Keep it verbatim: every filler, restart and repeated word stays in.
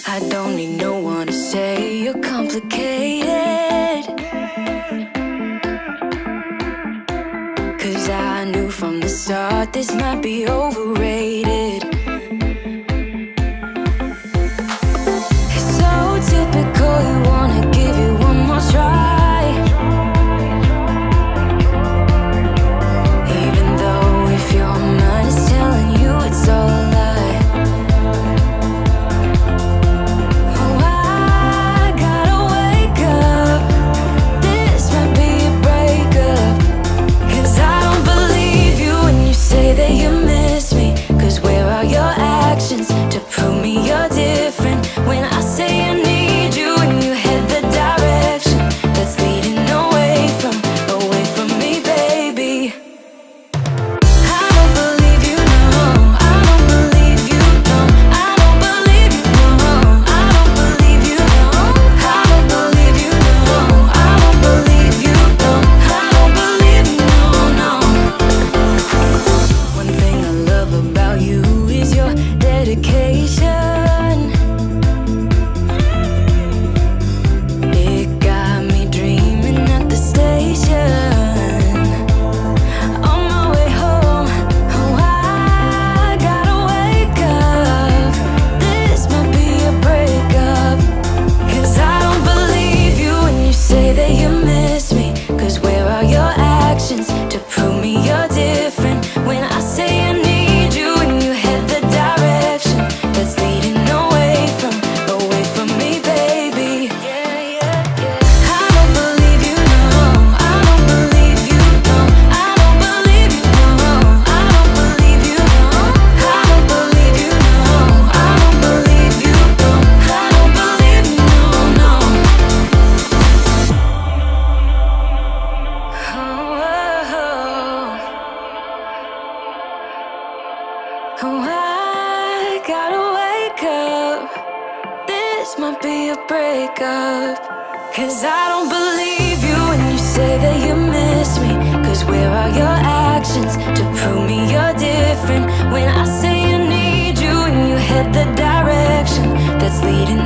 I don't need no one to say you're complicated, 'cause I knew from the start this might be overrated. It's so typical, you wanna give you one more try, even though if your mind is telling you it's all a lie. Oh, I gotta wake up, this might be a breakup, 'cause I don't believe you when you say that you miss me. 'Cause where are your actions to prove me you're different? When I say I need you and you head the direction that's leading away from, away from me, baby. I don't believe you, no, I don't believe you, no, I don't believe you, no, I don't believe you, no, I don't believe you, no, I don't believe you, no, I don't believe you, no, no. One thing I love about you is your dedication. It got me dreaming at the station. On my way home, oh, I gotta wake up, this might be a breakup, 'cause I don't believe you when you say that you miss me. 'Cause where are your actions to prove me you're different? When I say I need you and you head the direction that's leading away from, away from me, baby. Yeah, yeah, yeah. I don't believe you, no, I don't believe you, no, I don't believe you, no, I don't believe you, no, I don't believe you, no, I don't believe you, no, I don't believe you, no, no. Oh, oh, I gotta wake up, this might be a breakup, 'cause I don't believe you when you say that you miss me. 'Cause where are your actions to prove me you're different? When I say I need you and you head the direction that's leading